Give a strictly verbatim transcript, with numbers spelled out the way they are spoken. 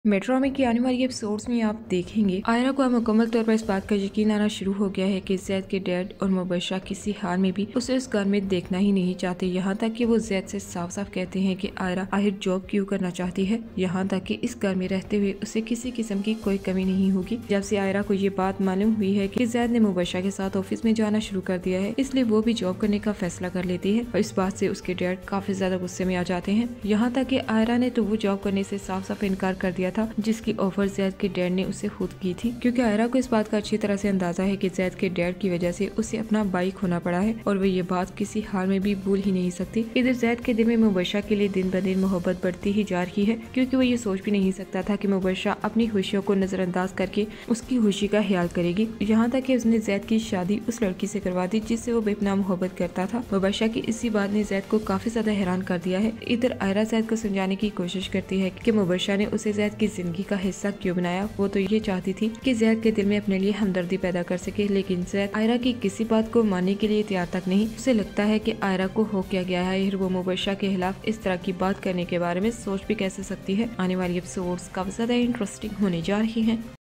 Metro की आने वाली एपिसोड्स में आप देखेंगे आयरा को मुकम्मल तौर पर इस बात का यकीन आना शुरू हो गया है कि जैद के डैड और मुबशरा किसी हाल में भी उसे इस घर में देखना ही नहीं चाहते। यहाँ तक कि वो जैद से साफ साफ कहते हैं कि आयरा आखिर जॉब क्यों करना चाहती है। यहाँ तक कि इस घर में रहते हुए उसे किसी किस्म की कोई कमी नहीं होगी। जब से आयरा को ये बात मालूम हुई है कि जैद ने मुबशरा के साथ ऑफिस में जाना शुरू कर दिया है, इसलिए वो भी जॉब करने का फैसला कर लेती है और इस बात से उसके डैड काफी ज्यादा गुस्से में आ जाते हैं। यहाँ तक कि आयरा ने तो वो जॉब करने से साफ साफ इनकार कर दिया था जिसकी ऑफर जैद के डैड ने उसे खुद की थी, क्योंकि आयरा को इस बात का अच्छी तरह से अंदाजा है कि जैद के डैड की वजह से उसे अपना भाई खोना पड़ा है और वो ये बात किसी हाल में भी भूल ही नहीं सकती। इधर जैद के दिल में मुबशरा के लिए दिन ब दिन मोहब्बत बढ़ती ही जा रही है, क्योंकि वो ये सोच भी नहीं सकता था कि मुबशरा अपनी खुशियों को नजरअंदाज करके उसकी खुशी का ख्याल करेगी। यहाँ तक कि उसने जैद की शादी उस लड़की से करवा दी जिससे वो बेपनाह मोहब्बत करता था। मुबशरा की इसी बात ने जैद को काफी ज्यादा हैरान कर दिया है। इधर आयरा जैद को समझाने की कोशिश करती है कि मुबशरा ने उसे जैद की जिंदगी का हिस्सा क्यों बनाया। वो तो ये चाहती थी कि जैद के दिल में अपने लिए हमदर्दी पैदा कर सके, लेकिन जैद आयरा की किसी बात को मानने के लिए तैयार तक नहीं। उसे लगता है कि आयरा को हो क्या गया है, वो मुबशरा के खिलाफ इस तरह की बात करने के बारे में सोच भी कैसे सकती है। आने वाली एपिसोड्स काफी ज्यादा इंटरेस्टिंग होने जा रही हैं।